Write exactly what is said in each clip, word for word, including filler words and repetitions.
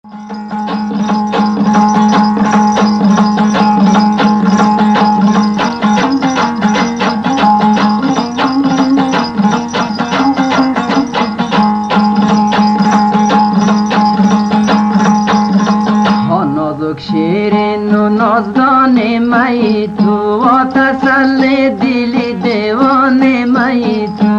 شیرین و نازدان مایی تو و تسلی دلی دیوان مایی تو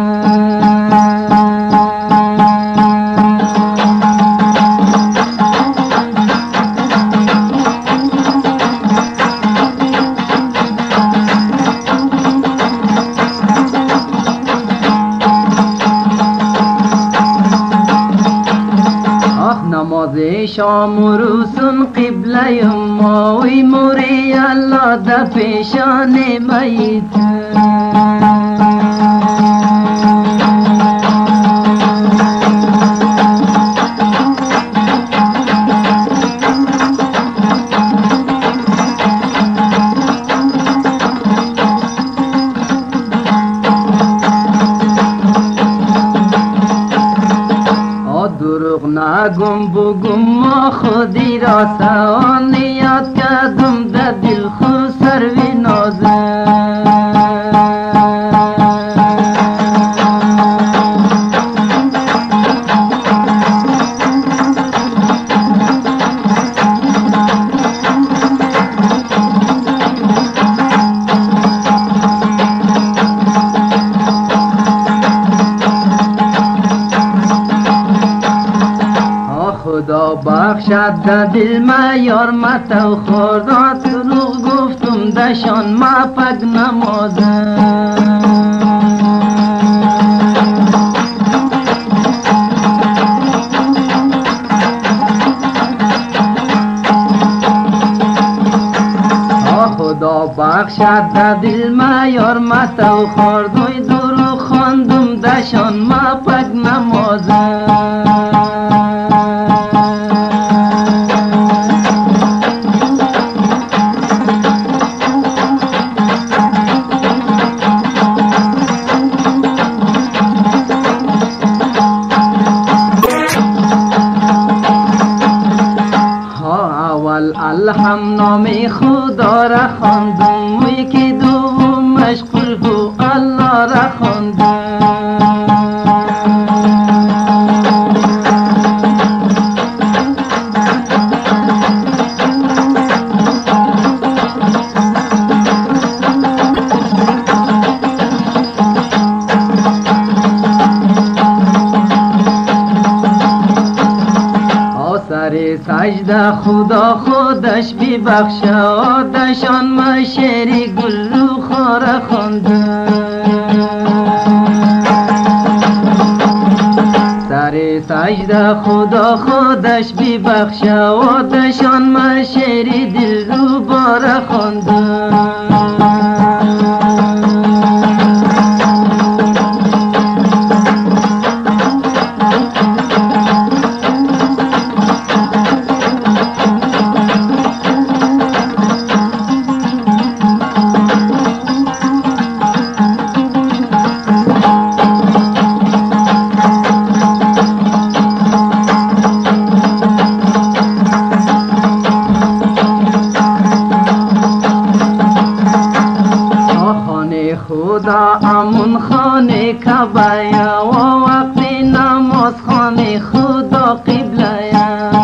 نماز شام و روزون قبله ماوی موری الله ده پیشان میت دروغ نگم بگم ما خودی را سوان یاد کردم در دل خود سروی نازم خدا بخشد در دل ما یار متو خورد دروغ گفتم دشان ما پک نمازم خدا بخشد در دل ما یار متو خورد دروغ خواندم دشان ما پک نمازم الحم نام خدا را خواندم یکی دوم مشغول هو الله را خواندم سر سجده خدا خودش ببخشه آدشان ما شعری گل رو خاره خواندم سر سجده خدا خودش ببخشه آدشان ما شعری دل رو باره خواندم خدا امون خانه کعبه و وقت نماز خانه خدا قبله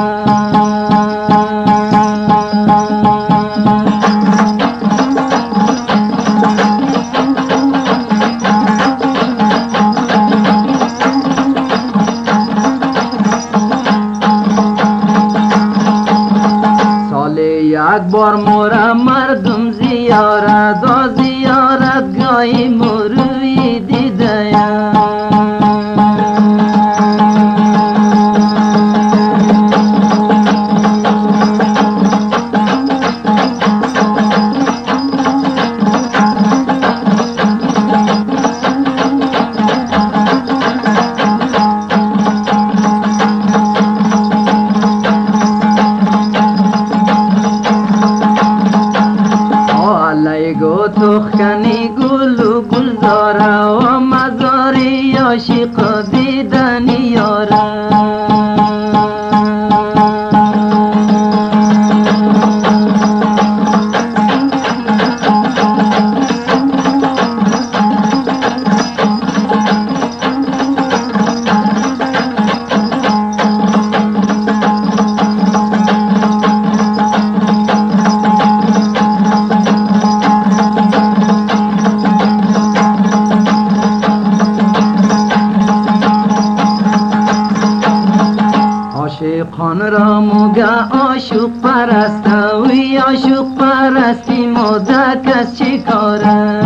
سال یک بار مورا مردم زیارت و زیارت گاهی مروی دیده گو تو خنی گلو گل را موگه عاشق پرسته وی عاشق پرستی موده کس چی کاره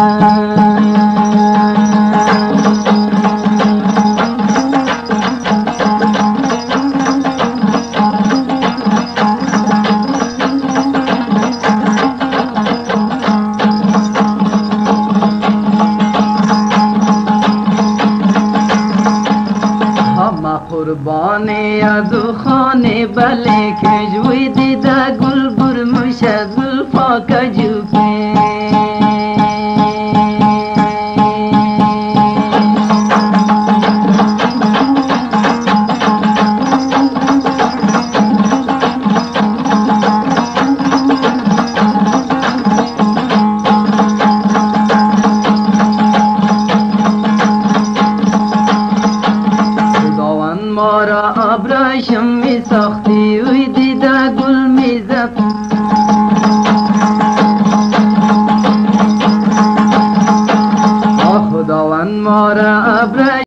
قربانی ادو خانه بله که جوی دیده گل برمش زلفا کجو که مارا ابرشم می ساختی